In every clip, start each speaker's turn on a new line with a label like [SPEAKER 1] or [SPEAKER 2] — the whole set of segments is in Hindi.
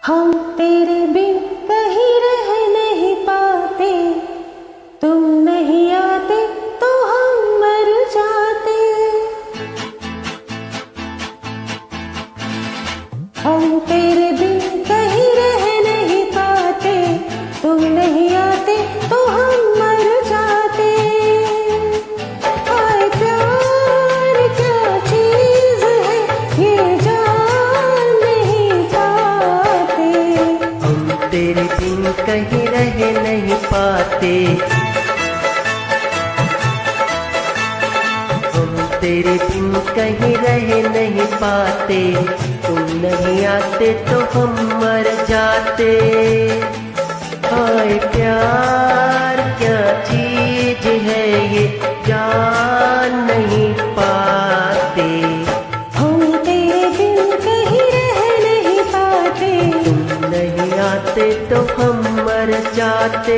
[SPEAKER 1] हम तेरे बिन कहीं रह नहीं पाते, तुम नहीं आते तो हम मर जाते। हम तेरे बिन कहीं रह नहीं पाते, तुम नहीं आते तो हम मर जाते। हाय प्यार क्या चीज है ये जान नहीं पाते।
[SPEAKER 2] हम तेरे बिन कहीं रह नहीं पाते, हम तेरे बिन कहीं रह नहीं पाते, तुम नहीं आते तो हम मर जाते। हाय प्यार क्या चीज है ये जान नहीं पाते।
[SPEAKER 1] हम तेरे बिन कहीं रह नहीं पाते,
[SPEAKER 2] तुम नहीं आते तो हम मर जाते।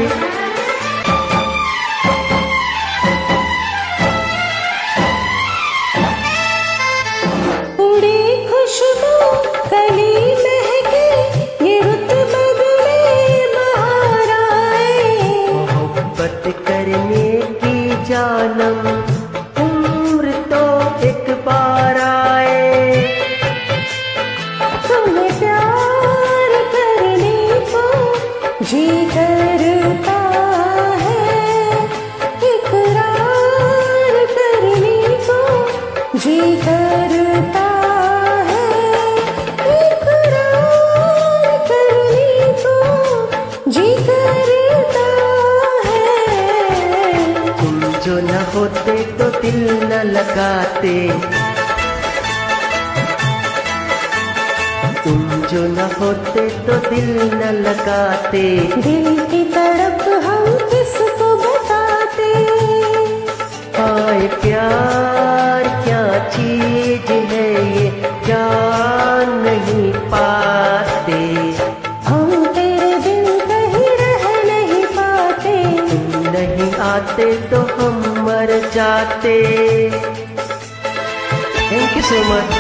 [SPEAKER 1] उड़ी खुशबू कली महके, ये रुत बदले बहार आए।
[SPEAKER 2] मोहब्बत करने की जानम उम्र तो एक बार आए।
[SPEAKER 1] तुम्हें प्यार करने को जी करता है, इकरार करने को जी करता है, इकरार करने को जी करता है।
[SPEAKER 2] तुम जो न होते तो दिल न लगाते, तुम जो न होते तो दिल न लगाते।
[SPEAKER 1] दिल की तड़प हम किसको बताते।
[SPEAKER 2] हाय प्यार क्या चीज है ये जान नहीं पाते।
[SPEAKER 1] हम तेरे बिन कहीं रह नहीं पाते,
[SPEAKER 2] तुम नहीं आते तो हम मर जाते। Thank you so much.